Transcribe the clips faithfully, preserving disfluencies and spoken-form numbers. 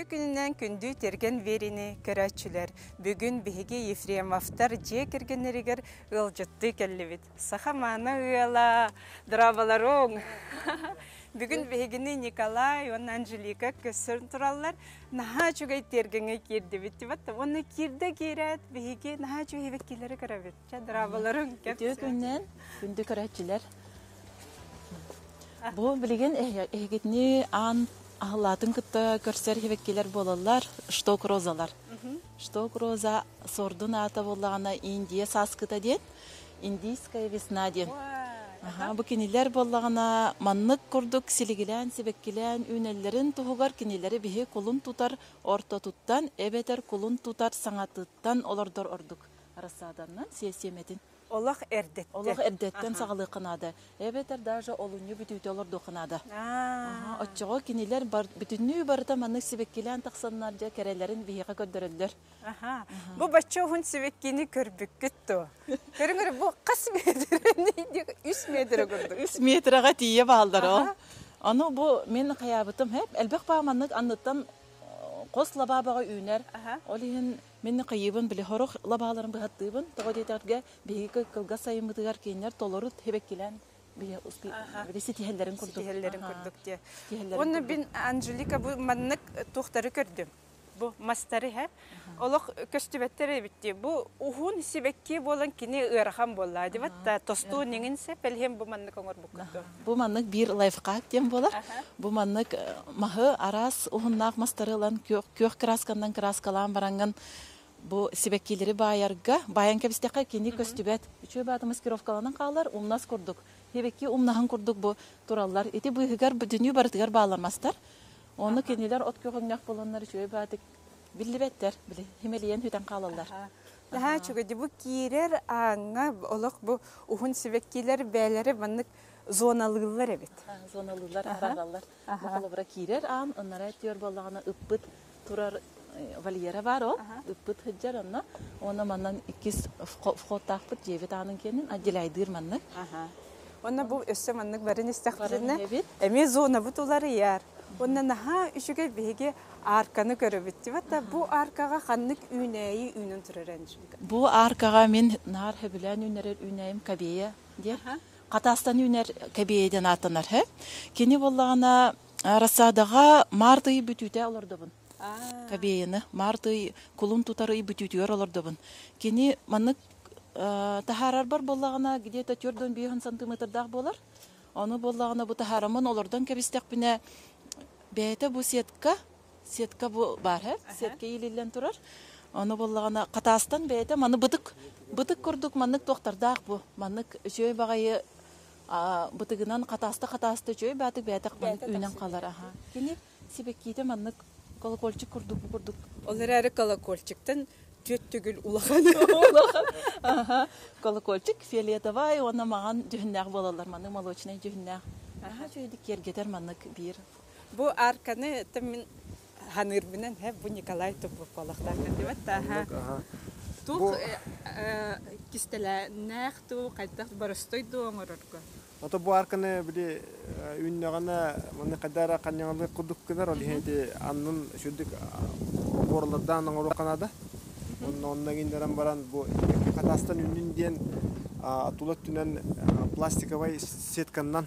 Күндүү күнүнен күндүү терген верини көрәчүлер. Бүгүн биһиги Ефремовтар же кергенеригер ылжытты келлибит. Сахамана ыала, драбаларың. Бүгүн биһигини Николай, он Анжелика көсөрн тураллар. Наха чугай тергенге кирдибит. Оны кирде кирет, биһиги наха чугай веккилери көрөбүт. Драбаларың. Күндүү күнүнен күндүү көрәчүлер. Бу билген эгетни ан Ахлатын кытта көрсер хевеккелер болалар, шток розалар. Шток роза сордун ата боллагана Индия саскыта ден, индийская весна ден. Бу кинилер боллагана маннык курдук силигилен, себеккилен, үнеллерин тугугар кинилери бихи кулун тутар, орто туттан, эбетер кулун тутар саңатыттан олордор ордук. Арасаданнан сесеметин. Олах эрдет. Олах эрдеттен сағылы қынады. Эбетер даже олуну бүтүтө олорду қынады. Отчого кинилер бүтүнүү барыта манны сибеккилен тақсаннар же керелерин бейға көддөрөлдөр. Бу бачча hun сибеккини көрбүккүттү. Көрүңөр бу кас метр, үч метр көрдүк. үч метрга тие балдар ол. Аны бу мен каябытым хеп элбек багманнык анныттан кос лабабага үйнер. Олин мен кайыбын биле хорох лабаларын быгаттыбын. Тогодетарга бейге кылга сайымытыгар кейнер толорут хебеккилен бие успи биси тиһеллерин курдук. Тиһеллерин курдук те. Оны бин Анжелика бу маннык тухтары көрдүм. Бу мастары ха. Олох көстүбеттер битти. Бу ухун сибекки болан кини ырахам болла деп атта. Тосту неңинсе пелхем бу маннык оңор буккуту. Бу маннык бир лайфхак дем болар. Бу маннык махы арас ухуннак мастарылан кök краскандан краскалан баранган бу сибеккилери баярга баян кебистека кини көстүбет. Үчөө баты маскировкаланан калар умнас курдук. Хебекки умнахан курдук бу тураллар. Эти быгар дүнү бартыгар баалармастар. Оны кинилер от көгөңнак болоннар үчөө баты биллибеттер, биле хемелиен хүтен калалар. Наха чугады бу кирер аңа олох бу ухун сибеккилер бәләре маннык зоналылар эбит. Зоналылар аралар. Бакалыбыра кирер ан оннара төр боллагана ыппыт турар вольера бар ол. Ыппыт хыджар онна. Оны маннан икис вход тахпыт жебет анын кенин аделайдыр маннык. Онна бу өссө маннык барын истахтырына. Эме зона бутулары яр. Онна наха үшүгө беге арканы көрөбүт деп. Бу аркага ханнык үнәйи үнүн тураран. Бу аркага мен нар хебилен үнерер үнәйим кабея деп. Катастан үнер кабеяден атанар хе. Кени боллагана расадага марты бүтүтө алардыбын. Кабеяны марты кулун тутары бүтүтөр алардыбын. Кени маннык тахарар бар боллагана где-то төрдөн беш сантиметрдак болар. Аны боллагана бу тахарамын олордон кебистек бине бәйті бу сетка, сетка бу бар, сетка илилен турар. Аны боллагана катастан бәйті, маны бытык, бытык курдук, маннык тоқтардақ бу. Маннык жөй бағайы бытыгынан катасты-катасты жөй бәтік бәйтік маннык үйнен қалар. Кені себеккейді маннык колокольчик курдук бу курдук. Олар әрі колокольчиктен төт түгіл улахан. Колокольчик фиолетовай, оны маған жүхіннәқ болалар, маны молочный жүхіннәқ. Жөйді кергетер маннык бир. Бу арканы мен ханыр менен хэ бу Николай туп балактар деп атта. Тук кистеле нахту кайтак барыстой доңорго. Ото бу арканы били үннөгөнө муну кадара каньяңды кудук кенер ол хеди аннын шүдүк борлардан оңоруканада. Оннан кийин баран бу катастан үннүн ден атулат түнен пластиковый сеткандан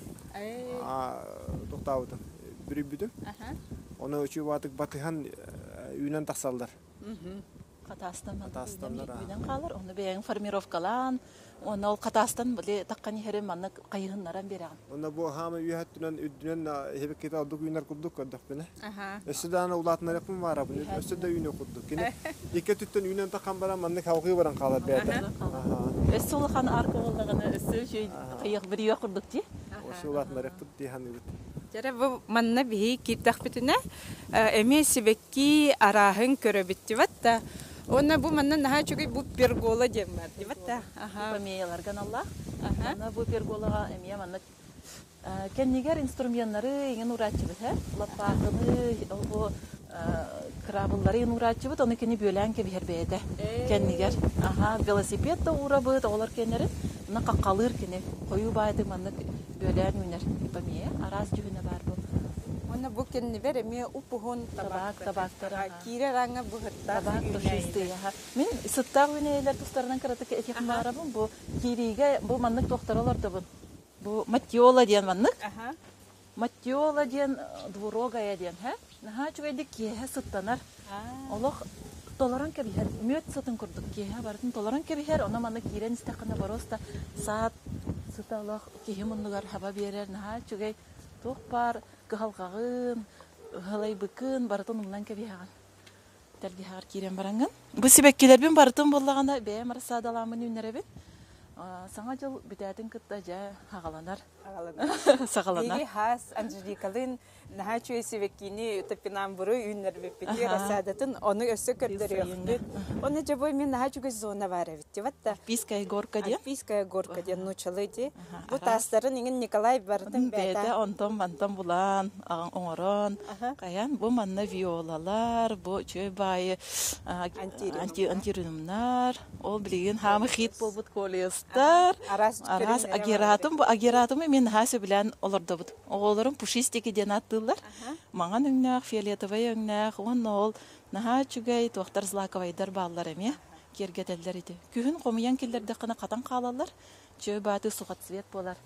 токтабыдым. Бүрүбүдүм. Оны өчү батык батыхан үйнен таксалдар. Катастан үйнен калыр. Оны бең формировкалан, оны ол катастан биле таккан херем манны кайыгыннаран берген. Оны бу хамы үйөттүнөн үдүнөн хебеккете алдык үйнөр курдук көрдүк бене. Өсүдөн улатнар якын бар бу. Өсүдө үйнө курдук. Кене эки түттөн үйнөн таккан баран манны калгы баран калар беде. Өсүлхан арка болгоны өсү жөй кайык бир үйө курдук ти. Өсү улатнар якын диханы бит. Жара бу манна бии кирдах битине эме сибекки арахын көрөбүт дебатта. Онна бу манна наха чугай бу пергола демар дебатта. Аха. Памияларган Алла. Ана бу перголага эме манна кеннигер инструменттары иген урачыбыт, ха? Лапагыны, бу крабыллары урачыбыт, аны кени бөлән ке бербейде. Кеннигер. Аха, велосипед да урабыт, олар кенери. На какалыр кени кою байды манна бөлән үнер. Памия араз жүгүнө бар бу. онна бу кенни бере ме упугун табак табактара. Кире ранга бу хытта. Табак тушисты. Мен сыттар уйнейлер тустарынан каратык этих барабын. Бу кириге бу маннык тохторолор табын. Бу матиола диен маннык. Аха. Матиола диен дворогая диен, ха? Наха чугайды кие сыттанар. Олох толоран кебихер, мөт сытын курдук кие бардын толоран кебихер, она маннык кирен истакына бороста саат сыталох кие муннугар хаба берер. Наха чугай тух пар кыхалгагын, халай быкын бардын уннан кебихаган. Тәрбихагар кирен баранган. Бу себеккелербин бардын боллагана бәя марсадаламын үннеребин. Саңа жыл бүтәтін кытта жа ағаланар. Сағаланар. Еге хас Анжеликалын наха чуй севеккини тапинан буру үйнер беппети расадатын оны өссө көрдөрү өкпүт. Оны жабой мен наха чугай зона бар эбитти ватта. Пиская горка ден. Пиская горка ден нучалы ди. Бу тастарын иңин Николай бардын бәта. Бәта онтон бантон булан, оңорон. Каян бу манна виолалар, бу чуй байы антиринумнар. Ол билеген хамы хит болбут колес. Арас агератым, агератым мен хасы белән оларда бут. Оголарым пушистики ден аттылар. Маңан үңнәк, фиолетовый үңнәк, он ол наха чугай тоқтар злаковайдар баллар эме кергетелләр иде. Күһүн комыян килләрдә кына катан калалар. Чөй баты сугат цвет болар.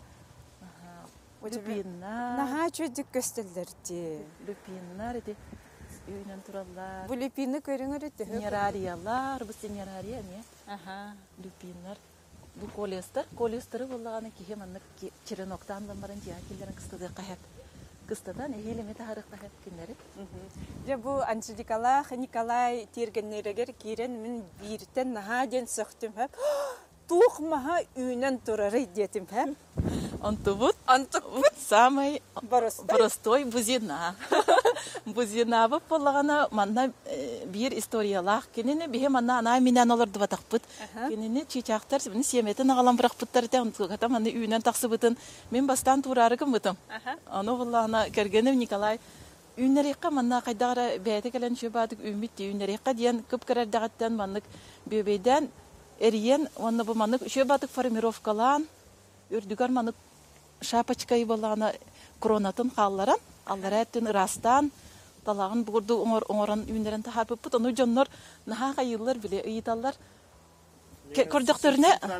Люпиннар. Наха чөйдүк көстөлләр ди. Люпиннар иде. Үйнән тураллар. Бу люпинны көрүңөр иде. Нерариялар, бу сенерария не? Аха. Люпиннар. Бу колестер, колестеры буллаганы киһе маннык череноктан да баран жакиллерин кыстыды кахат. Кыстадан эхелеме тарых кахат киндери. Же бу Анжеликала, Николай тиргеннерегер кирен мен биртен наха ден сыктым хап. Тух маха үйнен турары детим хап. Антубут, антубут самый простой, простой бузина. Бузина бу буллаганы манда бир историялах кинене бихе манна ана минан олорду батакпыт. Кинене чичактар мен семетен агалам биракпыттар тен ката маны үйнен таксыбытын. Мен бастан турарыгым бытым. Аны буллагына кергенем Николай үйнерекка манна кайдагара бәйте келен шөбадык үмит үйнерекка диен көп керердагаттан маннык бебейден эриен онны бу маннык шөбадык формировкалан үрдүгөр маннык шапочкай буллагына кронатын калларан аллараттын растан талагын бугурду оңор оңоран үйнерен тахарпып бут ону жоннор наха кайыллар биле ыйталлар көрдөктөрүнө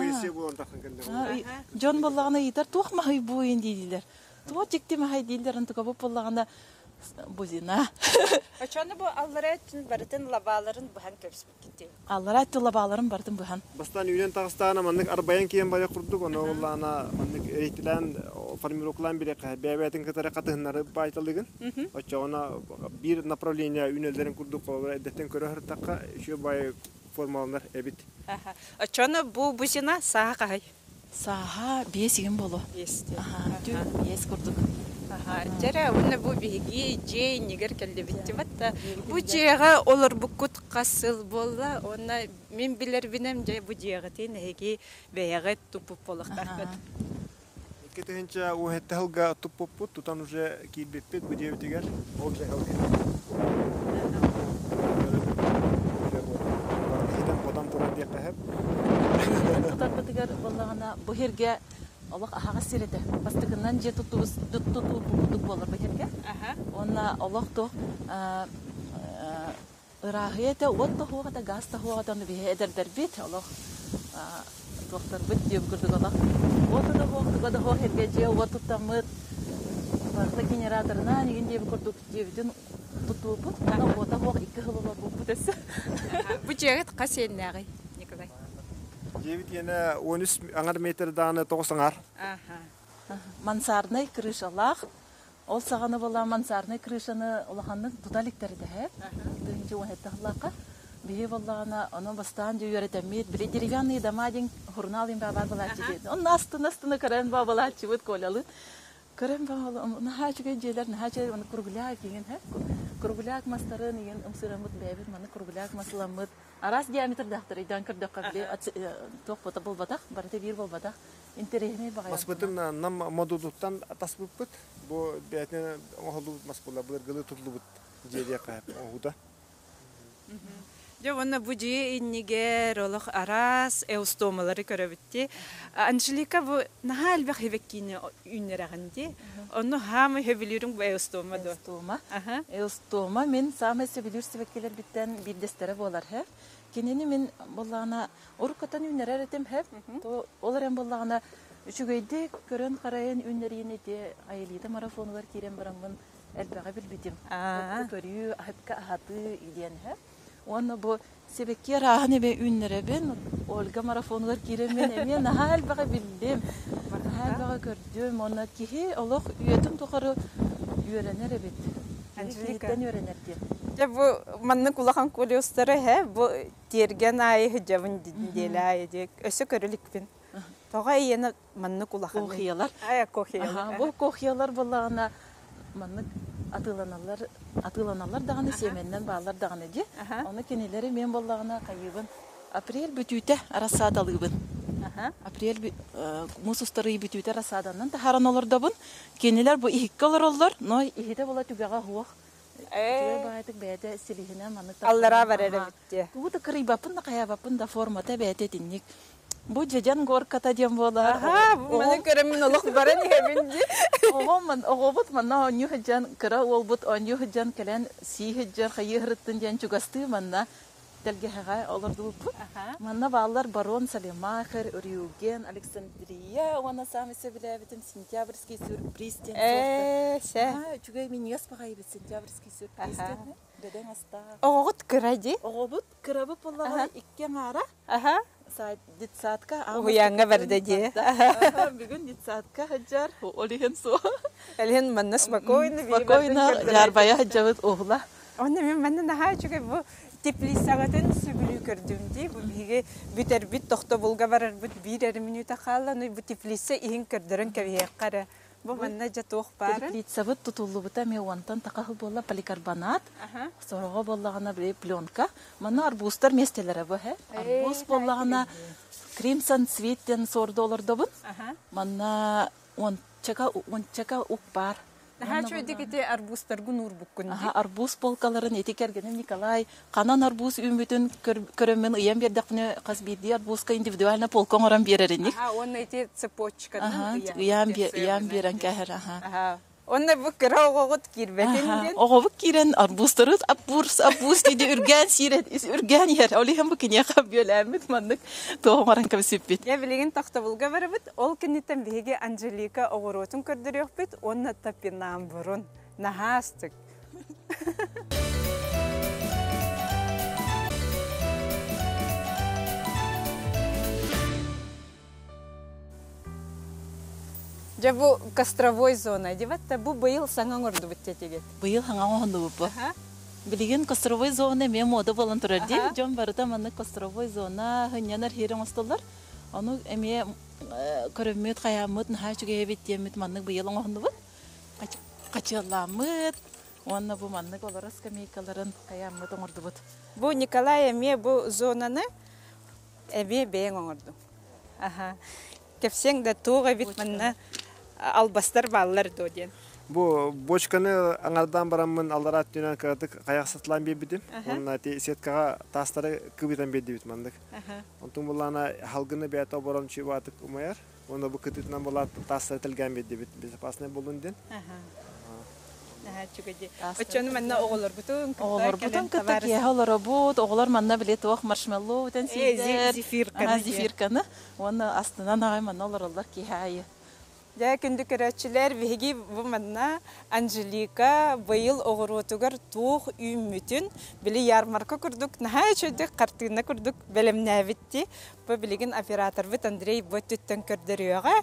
жон буллагына ыйтар тухма хый буйын дейдилер туа чектеме хай дейдилер антыга бу буллагына бузина. Ачаны бу аллараттын бартын лабаларын бухан көпсүп кетти. Аллараттын лабаларын бартын бухан. Бастан үйнен тагыстагана мандык арбаян кийен бая курдук, ону уллана мандык эйтилен формировкалан бире бәбәтин катары катыгыннары байталыгын. Очоона бир направление үйнелдерин курдук, эдеттен көрөр такка шу бай формалар эбит. Аха. Ачаны бу бузина саха кай. Саха бесигин болу. Бесте. Аха, бес курдук. Аха, жара уны бу биги жей нигер келди битти батта. Бу жейга олар букут касыл болла, оны мен билер бинем жей бу жейга тен эги беягы тупуп болуктар бит. Кетенча у хеттелга тупуп тутан уже кибеппет бу жей тигер, ол жей алды. Хитен потан туран дия кахып. Тутан тигер боллагана бу херге Allah aha sirete. Bastıkından je tutubuz tuttu tutup bolur bekerge. Aha. Ona Allah to rahiyete otto hoğata gasta hoğata onu bir eder derbit Allah doktor bit diyor kurduk Allah. Otto da hoğata da hoğ herge je otto tamıt. Barda generatoruna nigin diye kurduk jevdin tutup ona otto hoğ iki hılı bu bu des. Bu jeget qasennağı Nikolay. Jevit yine on üç angar metre dağını toğsangar. Aha. Mansarnay krышалах. Ол саганы була мансарнай крышаны улаханны туталиктери де хеп. Биринчи он хетте халакка. Бие буллагана аны бастан жүйөрөтөмөт. Биле деревянный домадин журналын бабар булачы dedi. Он настын настын көрөн бабалачы бут колалы. Көрөн бабала нахачыга жерлер нахачы аны кургуляк деген хеп. Кургуляк мастарын деген умсырамыт бебит маны кургуляк масламыт. Арас диаметр дахтыр идан кырдык кабли ток бота болбатак барыты бир болбатак интересме багай. Маспытын нам модулуттан атасбыппыт. Бу бетне оңолу маспула булар гылы тутлубут жеде кайып оуда. Я вона буди иннигер олох арас эустомалары көрөбүтти. Анжелика бу нахал бах хебеккине үннерагынди. Онно хамы хебилүрүң бу эустома до. Эустома. Аха. Эустома мен самы себилүр себеккелер биттен бирдестере болар хэ. Кенени мен боллагана уркатан үннерер этем хэ. То олар эм боллагана үчүгөйдү көрөн карайын үннерийне де айылыда марафонлар кирен барамын элбага билбитим. Аа. Көрүү ахыпка ахаты иден хэ. Оны бу себекке раханы бе үннеребен Ольга марафонлар киремен эме нахал бага билдим. Нахал бага көрдүм. Оны кихи олох үйөтүм тохары үйренер бит. Анжелика. Анжелика үйренер ди. Я бу манны кулахан колёстары хэ бу терген ай хыжабын делай дек. Өсө көрүлүкпин. Тога ийена манны кулахан. Кохиялар. Ая кохиялар. Бу кохиялар боллагана манны атыланалар атыланалар даганы семеннен баалар даганы ди. Оны кенелери мен боллагана кайыбын апрель бүтүтэ арасадалыбын. Аха. Апрель мусустары бүтүтэ арасаданнан тахараналардабын. Кенелер бу ихикке олар, но ихите бола түгага хуак. Э, байтык бәдә силихинә маны та. Аллара барары битте. Бу да кырыйбапын да каябапын да формата бәдә тинник. Бу жажан горката дем бола. Аха, бу менә керемин олох баран хебинди. Огомын, огобут манна оню хаҗан кыра ул бут оню хаҗан келән си хаҗар хайырыттын дигән чугасты манна телгәгә алырды бу. Аха. Манна баллар барон Салемахер, Рюген, Александрия, wana самысы белә битем сентябрьский сюрприз дигән. Э, сә. Ха, чугай мин яс багай бит сентябрьский сюрприз Аха. дигән. Бедән аста. Огот кыради. Огобут кырабы поллага икке ара. Аха. Сайт дитсатка. Уянга берде ди. Бүгүн дитсатка хаҗар. Олиһен со. Элен манна спокойно. Спокойно ярбая хаҗабыт огла. Онда мен манна наха чугай бу теплисагатын сүбүлү көрдүм ди. Бу биге бүтер бит тохто булга барар бут бир минута калла. Ну бу теплисе иһин көрдөрөн кебе кара. Бу манна жатох бары. Теплицабыт тутуллу бута ме вантан такахы болла поликарбонат. Аха. Сорого боллагана бир пленка. Мана арбузтар местелере бу хэ. Арбуз боллагана кримсон цветтен сордолор добун. Аха. Мана он чака он чака ук бар. Наха чөйдөгете арбузтаргы нур буккун ди. Аха арбуз полкаларын этикергенем Николай. Канан арбуз үмүтүн көрөммен ыян бердакны казбиди арбузка индивидуально полкон оран береринник. Аха, он эти цепочка. Аха, ыян бер ыян берен кахер аха. Аха. Онда бу кыраугот кирбетен. Оғабы кирен арбузтары апурс апус диде үргән сирет ис үргән яр. Олиһам бу кине кабеләмит мандык тоғмаран кабсиппит. Я билеген тахтабылга барабыт, ол кинетен биге Анжелика огоротун көрдөрөк бит, онна тапинам бурун. Нахастык. Я бу костровой зона, диватта бу быйыл саңаң орду биттетегет. Быйыл хаңа онду бу. Аха. Билеген костровой зона ме мода болан турар ди. Жон барыта маны костровой зона хынянар хирен остолар. Аны эме көрөмөт каямыт нахачуге бит демит маны быйыл онду бу. Качаламыт. Онна бу маны колорас камейкаларын каямыт орду бу. Бу Николай эме бу зонаны эме бең оңорду. Аха. Кепсең да туга бит манна албастар баллар доден. Бу бочканы аңардан барамын алдарат дүнен кырдык каяк сатылан бебидим. Онна те сеткага тастары кыбытан беди бит мандык. Онтун булана халгыны бета борон чибатык умаяр. Онда бу кытытынан булат тастары тилген беди бит безопасный болунден. Аха. Аха чугади. Очону манна оголор бутун. Оголор бутун кытык я олор бут, оголор манна биле тох маршмеллоу тен сидер. Зефирка. Зефирканы. Онна астынан агай манна олорлар ки хай. Я күндү көрөчүлөр биги бу манна Анжелика быйыл огоротугар тух үмүтүн били ярмарка курдук наха чөйдүк картына курдук белемнәбитти. Бу билеген оператор бит Андрей Боттүттен көрдөрүгө.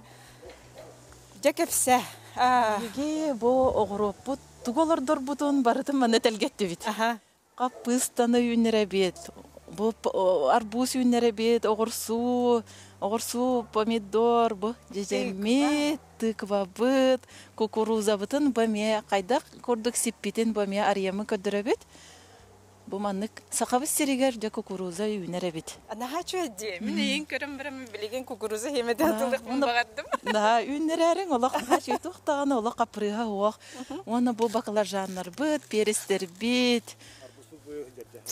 Жакепсе. А, Биги бу огоропут туголордор бутун барытын мана телгетти бит. аха. Капыстаны үннере бит. Бу арбуз үннере бит, огорсу, огорсу, помидор, бу жежелме, тыква бит, кукуруза бутын баме кайдак көрдүк сиппитин баме арьямы көдөрө бит. Бу маннык сакабыз серигер же кукуруза үннере бит. Наха чөйдү. Мен эң көрөм бирем билеген кукуруза хемеде атылык багардым. Да, үннерерин олак хачы туктаганы олак капрыга ок. Оны бу баклажаннар бит, перестер бит.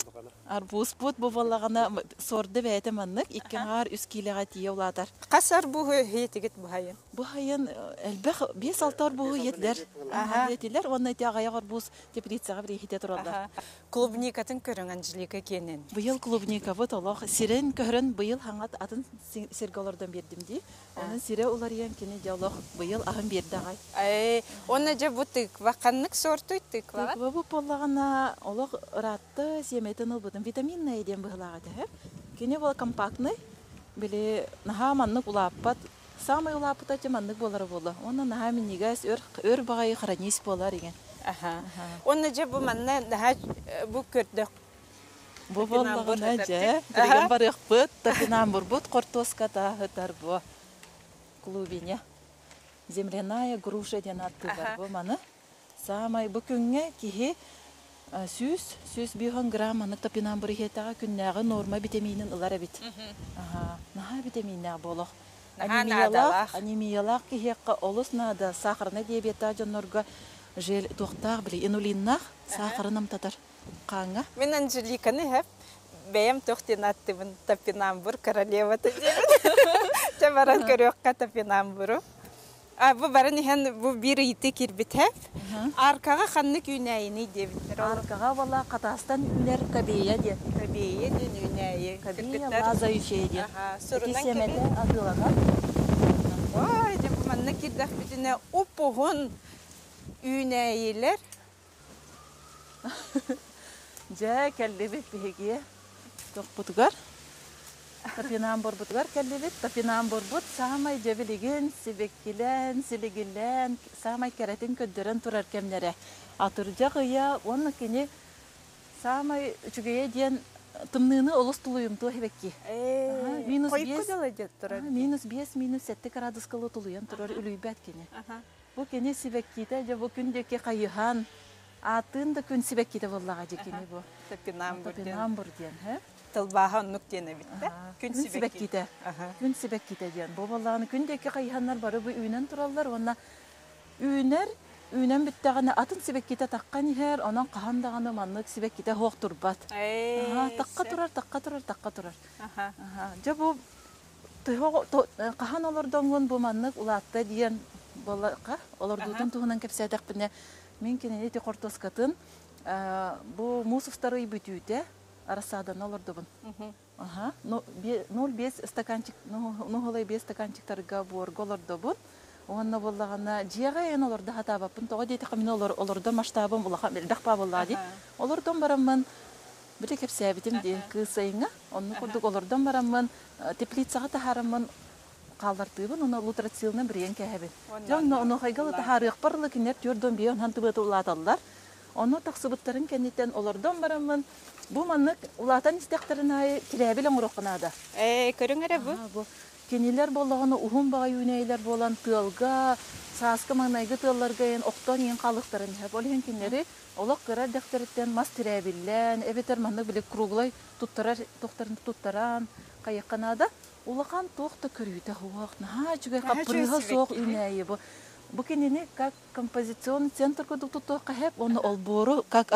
Арбуз бут бу боллагана сорды бәйте маннык иккен ар үс килога тие улатар. Касар бу хетигит бу хайын. Бу хайын элбэх бес алтар бу етлер. Ага, етилер, онна те агая арбуз теплицага бир хите туралар. Клубникатын көрөң Анжелика кенен. Быйыл клубника бу толох сирен көрөн быйыл хаңат атын серголордан бердим ди. Анын сире улар ен кене жолох быйыл агын берди агай. Ай, онна же бу тыква каннык сорту тыква. Тыква бу поллагана олох ратты семетен ылбытын витаминный дем быгылага те. Кене бол компактный. Биле наха маннык улаппат. Самый улаппат те маннык болары болду. Онна наха минигас өр өр багай хранись болар еген. Аха. Онна же бу манна наха бу көрдө. Бу боллагана же. Деген бар ыкпыт, тапинам бурбут кортоската хытар бу. Клубине. Земляная груша ден атты бар бу маны. Самай бу күнгө кихи сүз, сүз бүйгөн грамм аны тапинан бұры хетаға күннәғы норма витаминин ылар бит. Ага, наха витаминна болық. Анемиялақ, анемиялақ кихекка олыс нада сахарна диабета жонорга жел тоқтақ білі, инулиннақ сахарынам татар. Қаңа? Мен Анжеликаны хеп бәйім тоқтен аттымын тапинан бұр королева тәдемін. Чабаран көрөкка тапинан бұру. Бу барын ихен бу бир ите кирбит хеп. Аркага ханнык үнәйини дебиттер. Аркага вала катастан үнер кабея де. Кабея де үнәйи. Кабея лаза үшей де. Сурунан кемете адылага. Ой, де бу манна кирдах битине упугун үнәйилер. Жа келдебет беге. Токпутугар. Тапинан борбутугар келдебет. Тапинан борбут самай жебилеген, сибеккилен, силигилен, самай керетин көддөрөн турар кемнере. Атыржа кыя, оны кене самай үчүгeye диен тымныны олус тулуюмту хебекки. Минус бес, минус бес, минус сетте градускалы тулуян турар үлүйбәт кене. Бу кене сибекките, же бу күндеке кайыхан, атын да күн сибекките боллага же кене бу. Тапинан бор диен, хэ? Тылбаға оннук дене битті. Күн сибек ките. Күн сибек ките ден. Бұл балағаны күндекі қайханлар бары бұл үйнен тұралар. Онна үйнер, үйнен біттіғаны атын сибек ките таққан ехер, онан қағандағаны манлық сибек ките хоқ тұрбат. Таққа тұрар, таққа тұрар, таққа тұрар. Жа бұл қаған олардан бұл манлық ұлатты дейін болақа. Олардудың тұғынан кепсәдәқ біне. Мен кенен еті қортоскатын бұл мусуфтары бүтүйді. Арасадан олардыбын. Ага. ноль бес стаканчик, ну холай бес стаканчиктарга бор голардыбын. Онна боллагана жига ен оларды хатабапын. Тога дейти камин олар оларда масштабым улаха мелдакпа боллади. Олардан барамын. Бир кеп сәбитим ди кысайыңа. Онны курдук олардан барамын. Теплицага тахарамын. Калдыртыбын, оны лутрацилны бирен кәһәбин. Жонно оны хайгалы тахарык барлык кинер төрдөн биен хантыбыты улаталлар. Оны тақсыбыттарын кәнеттен олардан барамын. Бу маннык улатан истектарын ай кирәбелен урокнада. Э, көрүңөрө бу. Кенелер боллаганы ухун багай үнәйләр болан тылга, саска маңнайгы тылларга ен октон ен калыктарын һәп олген киннери олак кыра дәфтәрдән мастерәбиллән, эбетер маннык билек круглай туттарар, токтарын туттаран, кайыкканада улакан тохта көрүтә хуакна. Ха, чугай капрыга сок үнәйе бу. Бу кенене как композиционный центр курдук туту кахеп, оны олбору как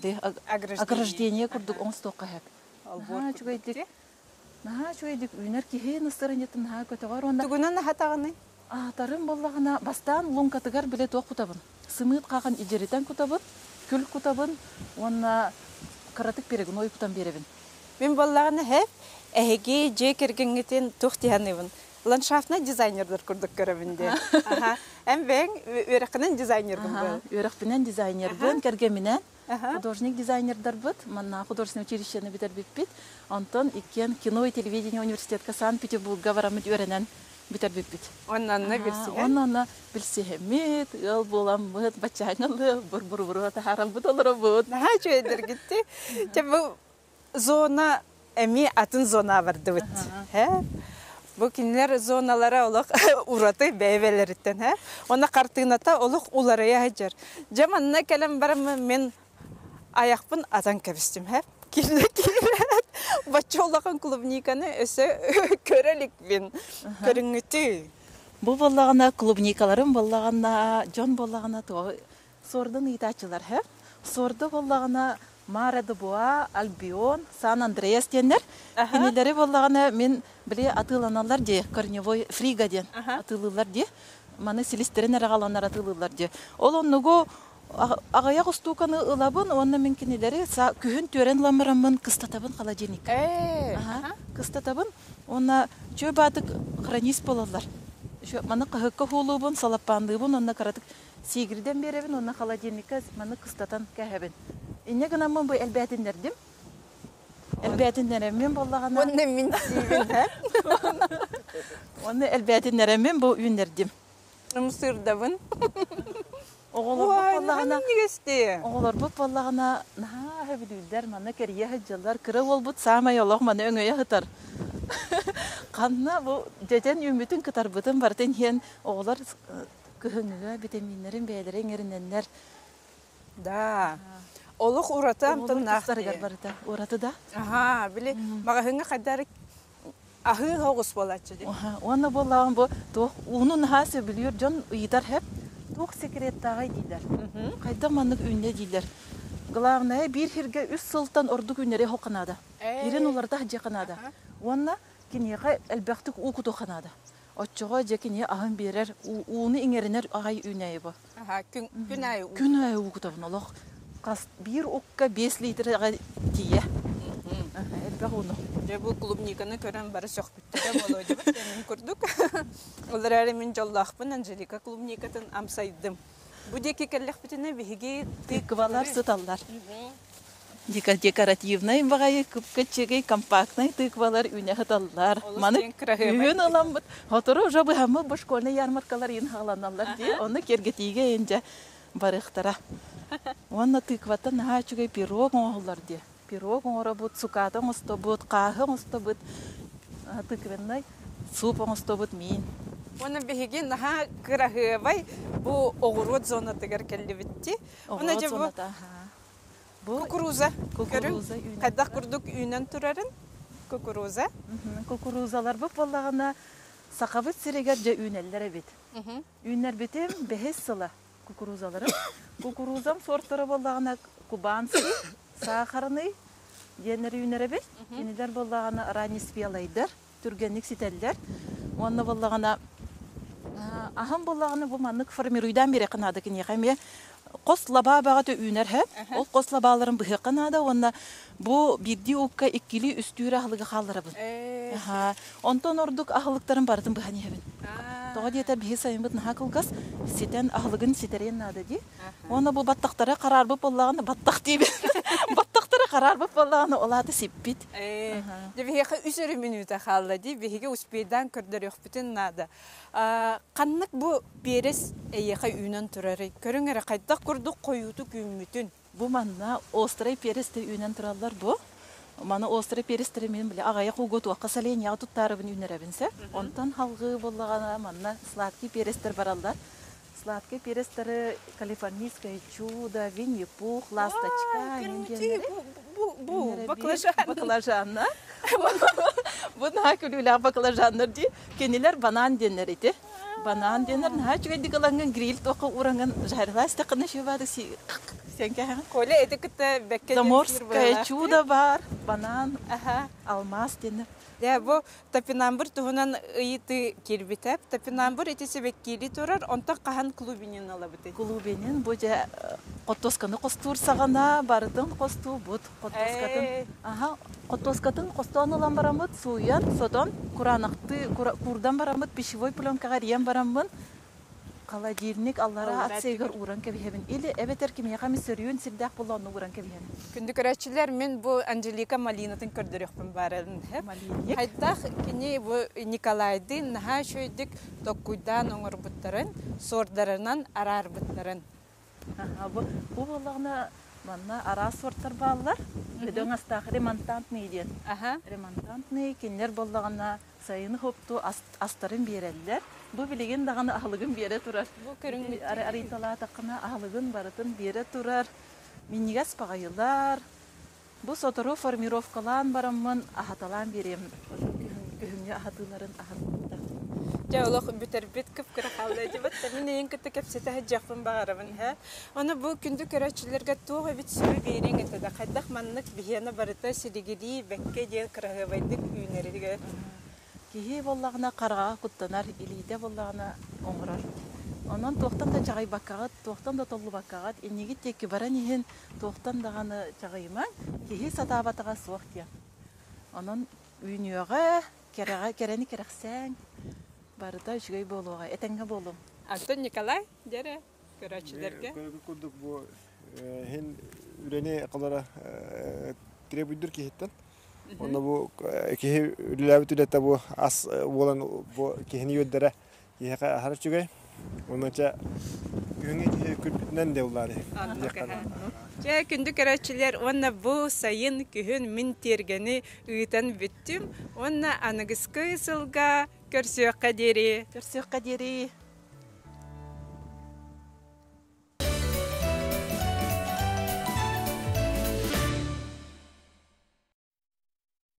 ограждение курдук он сто кахеп. Олбор чугайдик. Наха чугайдик үнер кихе настырынетін ха көтөгөр онда. Тугунан хатаганы. А тарын боллагана бастан лункатыгар биле ток кутабын. Сымыт каган ижеритен кутабын, күл кутабын, онна каратык берегин ой кутан беребин. Мен боллаганы хеп эге же кергенгетен тохтияныбын. Ландшафтный дизайнердер курдук көрөбүндө. Аха. Эм бен өрөкнен дизайнербин бу. Өрөкнен дизайнербин, кергеменен художник дизайнердер бут. Манна художественное училищени битербит бит. Антон иккен кино и телевидение университетка Санкт-Петербурга барамыт өрөнен битербит бит. Оннанны билсең. Оннанны билсеһмит, ыл боламыт, бачаңылы, бур-бур-бур тахаралбыт олорбут. Наха чөйдер гитти. Те бу зона эми атын зона барды бит. Хэ? Бу кинлер зоналара олық ураты бәйбелеріттен, хә? Оны қартығыната олық уларая хәджар. Жаманына кәлем барымы мен аяқпын атан кәбістім, хә? Килді келет. Бачы олақын клубниканы өсі көрелік бен көріңіті. Бу боллағына клубникаларым боллағына, жон боллағына тоғы сордың итачылар, хә? Сорды боллағына Мара де Буа, Альбион, Сан Андреас денер. Кинилери боллагана мен биле атыланалар де, корневой фрига ден атылылар де. Маны силистерин арагаланар атылылар де. Ол оннуго агаяк устуканы ылабын, онна мен кинилери күһүн төрен ламырамын кыстатабын холодильник. Ага, кыстатабын. Онна чөй батык хронист болалар. Şu mana kahıkka hulubun salapandığın onunla karatık sigirden berevin onunla холодильникка mana kıstatan kahebin. İnne gınamın bu elbetin derdim. Elbetin deremim bollağana. Onu min sivin ha. Onu elbetin deremim bu ünderdim. Mısırdavın. Oğullar bu bollağana. Ne geçti? Oğullar bu bollağana na hebilüller mana keriye haccalar kıra ol but sama yolaq mana öngöye hıtar. Kanna bu cecen ümütün kıtar bıtın barten hiyen oğullar kıhınıga vitaminlerin beylerin erinenler. Da. Oluk uratam tınnaktı. Uratı da. Aha, bile mağahına kadar ahı hoğuz bolatçı. Aha, onu bollağın bu toq onun hası biliyor can uyutar hep toq sekret tağay diler. Kayda manlık ünne diler. Glağına bir hirge üç sıltan ordu günleri hoqanada. Birin olarda hacı qanada. Ona kiniyaka elbaqtık uqutu qanada. Oççoğa jekini ahın berer uunu ingeriner ağay ünneyi bu. Aha, gün günay. Günay uqutavın Allah. Qas bir okka beş litre diye. Elbaq onu. Bu klubnikаны көрән бары соқ биттә болойды. Мен күрдүк. Олар әле мин жаллахпын Анжелика клубникатын амсайдым. Бу деки келлек битене биге тыквалар сыталлар. Декоративный багай күпкәчеге компактный тыквалар үне хаталлар. Маны үн алам бит. Хатыры уже бу һәм бу школьный ярмаркалар ин халаналар ди. Оны кергетиге инде барыктыра. Онна тыкватан хачугай пирог оглар ди. Пирог оңора бут сукатың осто бут, қағың осто бут, тыквенной суп осто бут мин. Оны биге наха кырахыбай бу огород зонатыгар келди битти. Оны же бу кукуруза. Кукуруза. Кайдак курдук үйнен турарын кукуруза. Кукурузалар бу боллагана сакабыт сирегер же үйнеллер бит. Үйнер битем бехес сыла кукурузаларым. Кукурузам сорттары боллагана кубанский сахарный денер үйнере бит. Енилер боллагана ранний спелайдар, түргенlik сителлер. Онны боллагана ахам боллаганы бу маннык формируйдан бере кынады кини хаме кос лаба багаты үйнер хэ. Ол кос лабаларын быхы кынады. Онна бу бирди укка иккили үстүрө ахлыгы халлары бит. Аха, онтон ордук ахлыктарын бардын быхани хебин. Тоға диетер бихи сайынбыт наха кылгас ситен ахлыгын ситерен нады ди. Оны бу баттактары карар бып боллаганы баттак дейбин. Баттактары карар бып боллаганы олады сиппит. Э. Дебиге үсөрү минута халла ди. Биге успейдан көрдөр yok бүтүн нады. Каннык бу берес эйеха үйнөн турары. Көрүңөр кайдак курдук коюуту күмүтүн. Бу манна острый пересте үйнөн туралар бу. Мана острый перестер мен биле агая кугот вакка сален я туттарыбын үнеребинсе. Онтан халгы боллагана манна сладкий перестер баралдар. Сладкий перестер калифорнийское чудо, винни-пух, ласточка, бу бу баклажан. Баклажанна. Бу накулула баклажаннар ди. Кенилер банан денер ите. Банан денер начуга дикаланган гриль тока уранган жарласта кына шубады си. Коля этикетте бекке заморское чудо бар, банан, ага, алмаз денер. Я бу тапинамбур туһунан ыйты кирбитеп, тапинамбур этисе беккили турар, онта кахан клубинен алабыты. Клубинен бу же коттосканы костур сагана бардын косту бут коттоскатын. Ага, коттоскатын костуан алан барамыт, суян, содон, куранакты, курдан барамыт, пищевой пленкага риен барамын. Холодильник аллара атсегер уран кебехебин. Или эбетер кимия хами сөрүн сирдак болонну уран кебехебин. Күндү көрөчүлөр мен бу Анжелика Малинатын көрдөрөкпүн барын хеп. Хайдах кини бу Николайдын наха шөйдүк токуйдан оңорбуттарын, сордарынан арарбыттарын. Ага, бу бу боллагына манна ара сорттар баллар. Өдөң астах ремонтантный ден. Ага, ремонтантный кинлер боллагына сайын хопту астарын берелдер. Бу билеген даганы ахлыгын бере турар. Бу көрүнгү аритала такына ахлыгын барытын бере турар. Минигас пагайлар. Бу сотору формировкалан бараммын ахаталан берем. Күһүңгө ахатыларын ахатта. Жаулық бүтербит кіп кірі қалды деп атта. Мен ең күтті кәпсеті жақпын бағарымын. Оны бұл күнді көрәтшілерге туға бит сүрі берен етеді. Қайдақ маннық бігені барыта сиригiri бәкке ден қырағы байдық үйнеріге. Кихи боллағына қарға құттанар, илейде боллағына оңырар. Онан тоқтан да жағай баққағат, тоқтан да толы баққағат. Енеге текке баран ехен тоқтан дағаны жағайма, кихи сатабатыға соқ ден. Онан үйнеуға, керені керексәң, барыда үшгей болуға, әтәңге болуым. Антон Николай, дәрі, көрәтшілерге. Көрәгі күрдік бұл хен үрәне қалара требуйдыр кехеттен. Оны бұл кехе үріләбіт үрәтті бұл ас болан кехені өддері кехеға ахар жүгей. Онынша күңе кехе күрбітінен де олары. Жа күнді көрәтшілер, оны бұл сайын күхін мін тергені ұйтан бүттім. Оны анығыз көйсілға көрсеуққа дері. Көрсеуққа дері.